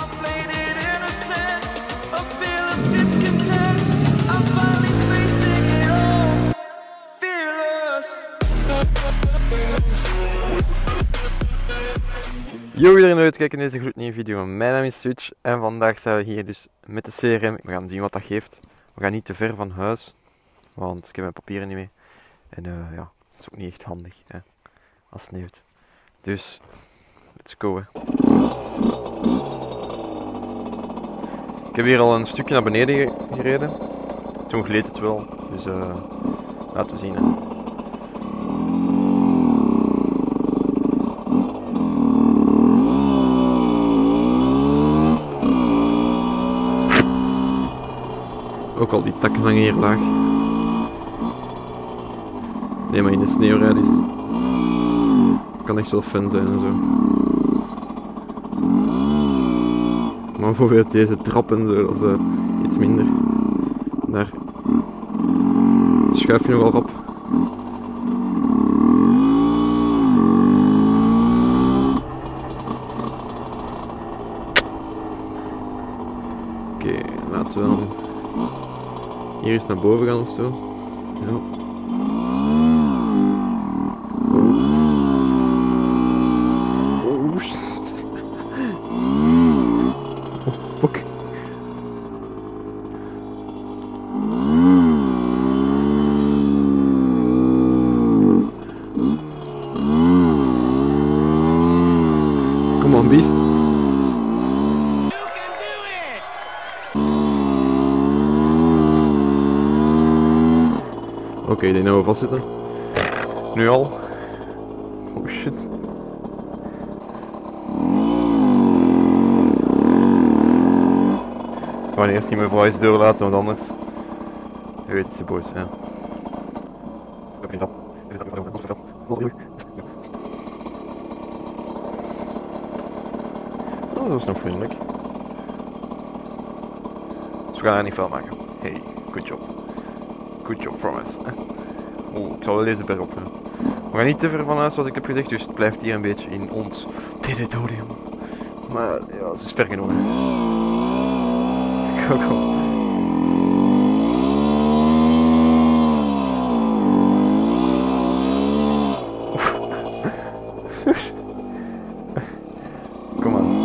played it innocent, a feel of discontent. I'm finally facing it all, fearless. Yo iedereen uit kijken naar deze gloednieuwe video. Mijn naam is Switch en vandaag zijn we hier dus met de CRM. We gaan zien wat dat geeft. We gaan niet te ver van huis, want ik heb mijn papieren niet mee. En ja, dat is ook niet echt handig hè, als het sneeuwt. Dus, let's go hè. Ik heb hier al een stukje naar beneden gereden. Toen gleed het wel, dus laten we zien hè. Ook al die takken hangen hier laag. Nee, maar in de sneeuwrijd is... kan echt wel fun zijn en zo. Maar bijvoorbeeld deze trap en zo, dat is iets minder. Daar schuif je nogal op. Oké, laten we dan hier eens naar boven gaan ofzo. Ja. Oh shit. Oh fuck. Come on, beast. Oké, ik denk dat we vastzitten. Nu al. Oh shit. Ik ga eerst die mevrouw eens doorlaten, want anders... Je weet het, ze boos, ja. Oh, dat is nog vriendelijk. Dus we gaan haar niet veel maken. Hey, good job. Good job from us. Oh, ik zal wel deze berg op. We gaan niet te ver van huis zoals ik heb gezegd, dus het blijft hier een beetje in ons territorium. Maar ja, het is ver genoeg. Kom. Kom aan.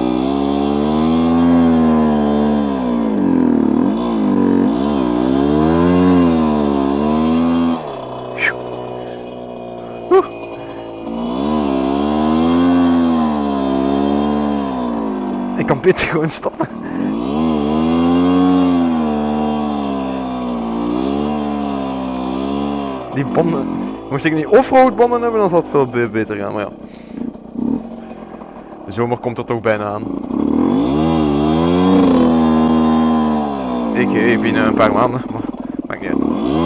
Ik kan beter gewoon stoppen. Die banden. Moest ik niet offroad banden hebben, dan zou het veel beter gaan, maar ja. De zomer komt er toch bijna aan. Ik binnen een paar maanden, maar maakt niet uit.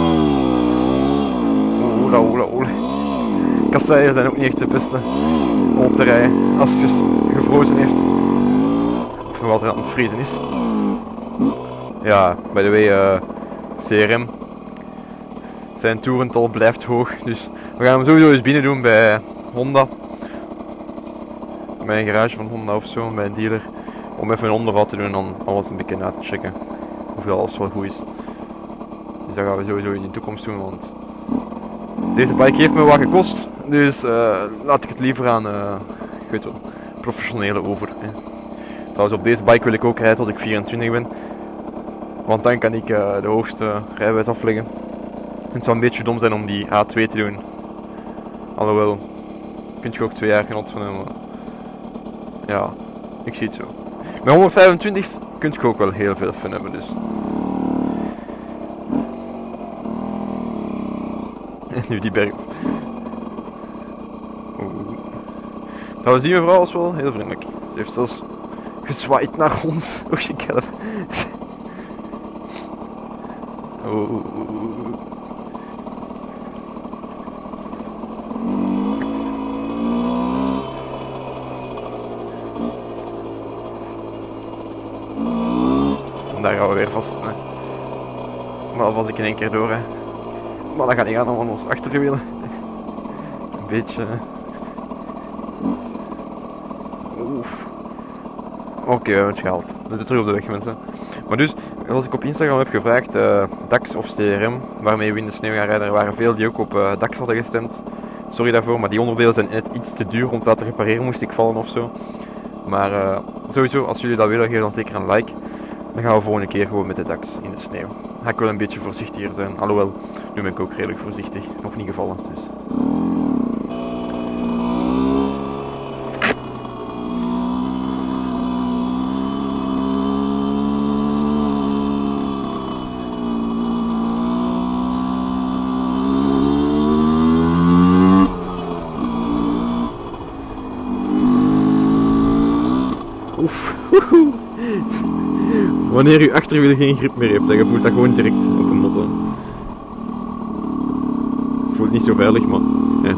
Oeh. Kasseien zijn ook niet echt de beste om op te rijden als het gevrozen heeft. Of nog altijd aan het vriezen is. Ja, by the way, CRM. Zijn toerental blijft hoog, dus we gaan hem sowieso eens binnen doen bij Honda. Bij een garage van Honda ofzo, bij een dealer. Om even een onderhoud te doen en dan alles een beetje na te checken. Of alles wel goed is. Dus dat gaan we sowieso in de toekomst doen, want deze bike heeft me wat gekost. Dus laat ik het liever aan, ik weet wel, professionele over. Hè. Trouwens, op deze bike wil ik ook rijden tot ik 24 ben. Want dan kan ik de hoogste rijbewijs afleggen. Het zou een beetje dom zijn om die A2 te doen. Alhoewel, kun je ook 2 jaar genot van hebben. Ja, ik zie het zo. Met 125 kun je ook wel heel veel fun hebben, dus. En nu die berg. Trouwens, die mevrouw was wel heel vriendelijk. Ze heeft zelfs gezwaaid naar ons. Oh, ik help. Daar gaan we weer vast. Hè. Maar als ik in één keer door hè. Maar dat gaat niet gaan om ons achterwielen. Een beetje. Oef. Oké, we hebben het gehaald. We zitten terug op de weg, mensen. Maar dus, als ik op Instagram heb gevraagd, DAX of CRM, waarmee we in de sneeuw gaan rijden, er waren veel die ook op DAX hadden gestemd. Sorry daarvoor, maar die onderdelen zijn net iets te duur om te laten repareren, moest ik vallen of zo. Maar sowieso, als jullie dat willen, geef dan zeker een like. Dan gaan we volgende keer gewoon met de DAX in de sneeuw. Ga ik wel een beetje voorzichtiger zijn. Alhoewel, nu ben ik ook redelijk voorzichtig. Nog niet gevallen, dus. Oef. Wanneer uw achterwiel geen grip meer heeft, dan voelt dat gewoon direct op een motor. Voelt niet zo veilig, maar ja.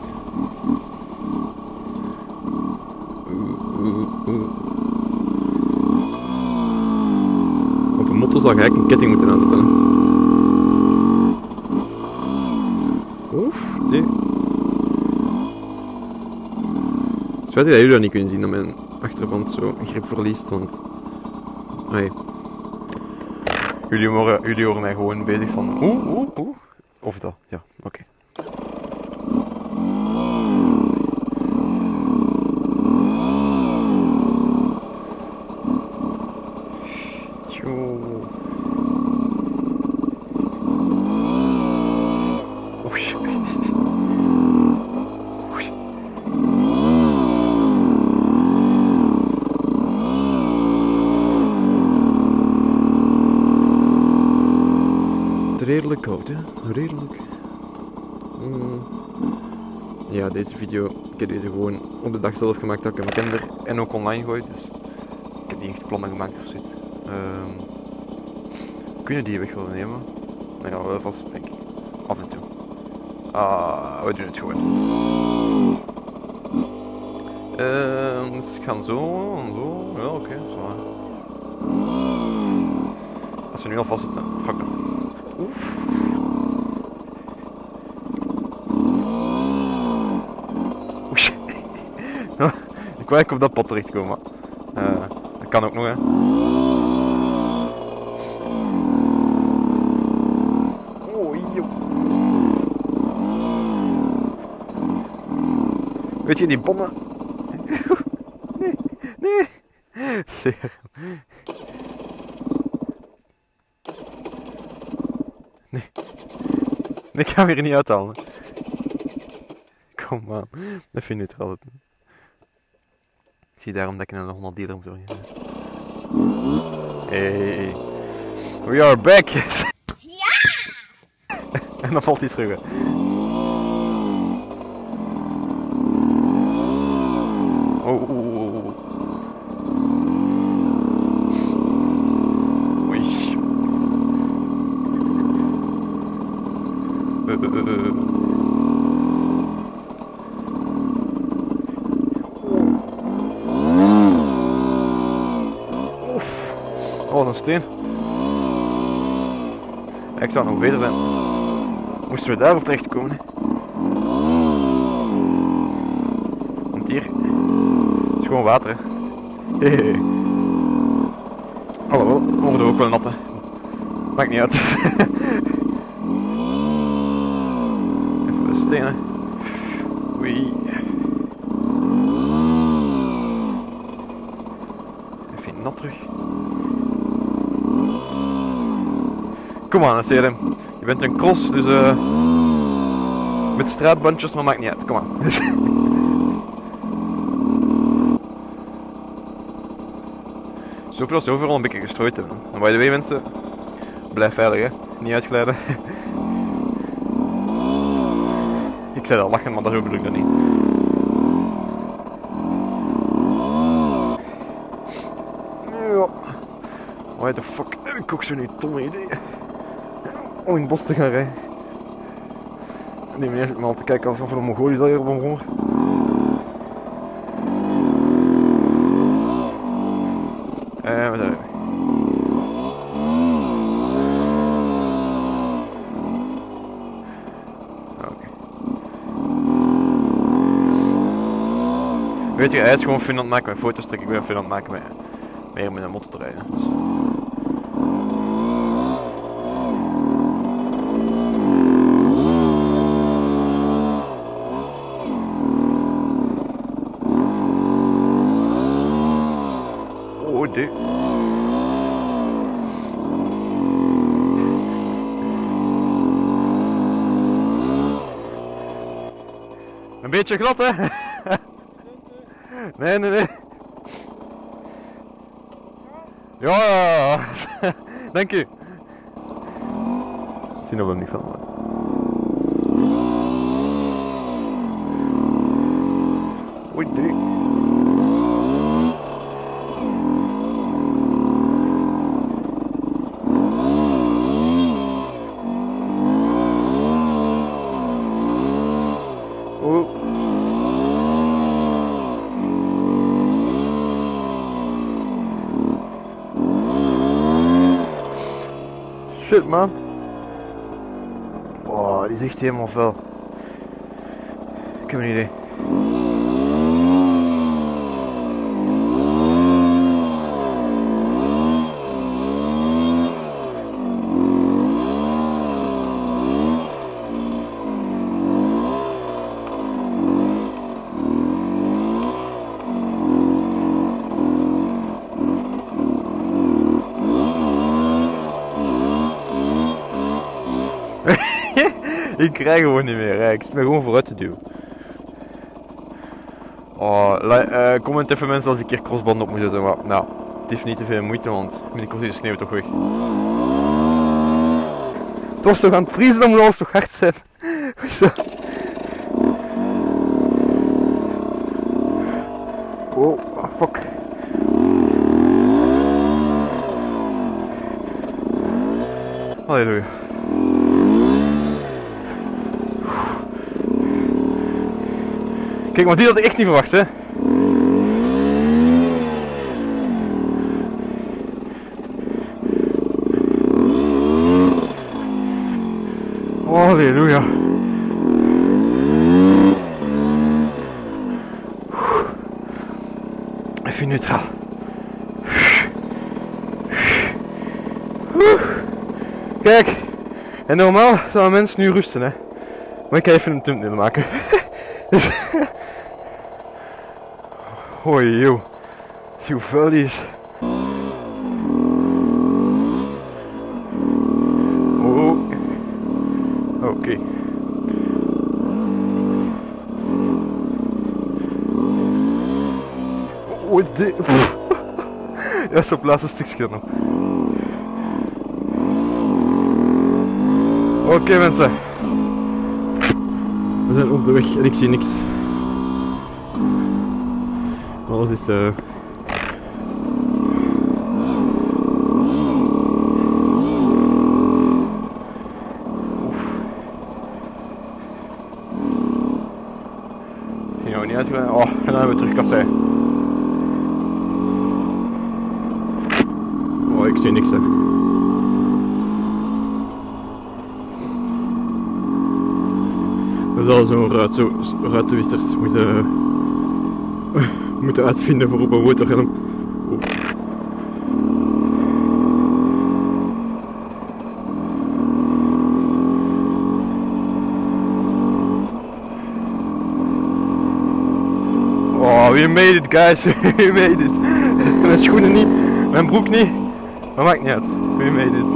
Op een motor zou je eigenlijk een ketting moeten aanzetten. Oef, zie. Spijt dat jullie dat niet kunnen zien, dat mijn achterband zo grip verliest, want... Nee. Jullie horen mij gewoon bezig van... Oeh. Of dat, ja, oké. Redelijk koud, hè? Redelijk. Ja, deze video, ik heb deze gewoon op de dag zelf gemaakt dat ik hem kende en ook online gooit, dus ik heb niet echt plannen gemaakt of zoiets. Kunnen die weg willen nemen? Nou ja, wel vast, denk ik. Af en toe. We doen het gewoon. Dus ik ga zo, ja oké, zo. Als we nu al vast zitten, fuck them. Oef. Ik wou eigenlijk op dat pad terechtkomen. Dat kan ook nog, hè. Oh, joh. Weet je die bommen? Nee. Zeer. Nee, ik ga hem hier niet uithalen. Kom aan, dat vind ik er altijd. Ik zie daarom dat ik naar de 100 dealer moet zorgen. Hey, we are back! Ja! En dan valt hij terug. Oh. Oei. Oef, dat was een steen. Ik zou nog beter zijn. Moesten we daarop terechtkomen? Hè? Want hier is gewoon water. Hè? Hallo, we worden ook wel nat. Hè? Maakt niet uit. Even de stenen. Oei. Even nat terug. Kom aan, CRM. Je bent een cross, dus met straatbandjes, maar maakt niet uit. Kom aan. Zo plus overal een beetje gestrooid hebben. En by the way mensen, blijf veilig hè, niet uitglijden. Ik zei dat lachen, maar dat bedoel ik dat niet. Why the fuck heb ik ook zo'n domme idee om in het bos te gaan rijden. Nee, meneer zit me al te kijken alsof er een Mongool is al hier op een honger. Wat zijn we? Oké. Weet je, hij is gewoon fun aan het maken met foto's trekken. Ik ben fun aan het maken met meer met een motor te rijden. Dus. Oh, dit. Een beetje glad, hè? Nee, nee, nee. Ja, dank u. Zien of we hem niet filmen. Oei, nee. Oh. Shit, man. Oh, die is echt helemaal fel. Ik heb een idee. Ik krijg gewoon niet meer, hè. Ik zit me gewoon vooruit te duwen. Oh, comment even mensen als ik hier crossband op moet zetten, maar nou, het heeft niet te veel moeite, want binnenkort is de sneeuw toch weg. Het was toch aan het vriezen, dan moet alles toch hard zijn. Zo. Oh, fuck. Halleluja. Kijk, maar die had ik echt niet verwacht, hè. Oh, halleluja. Even neutraal. Kijk, en normaal zouden mensen nu rusten, hè. Maar ik ga even een thumbnail maken. Hoi joh, zie hoe vuil die is. Oh, oké. Oh, dit. Ja, is op het laatste stukje nog. Oké, mensen. We zijn op de weg en ik zie niks. Alles is ging nou niet uitgaan. Oh, en dan hebben we terug kassei. Oh, ik zie niks, hè. We zouden zo'n ruitenwissers moeten uitvinden voor op een motorhelm. Oh, we made it, guys. We made it. Mijn schoenen niet, mijn broek niet. Maar maakt niet uit. We made it.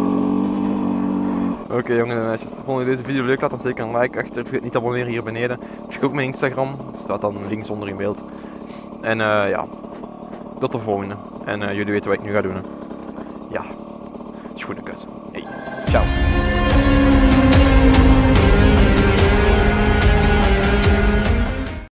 Oké, jongens en meisjes, vond je deze video leuk, laat dan zeker een like achter. Vergeet niet te abonneren hier beneden. Check ook mijn Instagram, staat dan links onder in beeld. En ja, tot de volgende. En jullie weten wat ik nu ga doen. Hè. Ja, schoenenkus. Hey, ciao.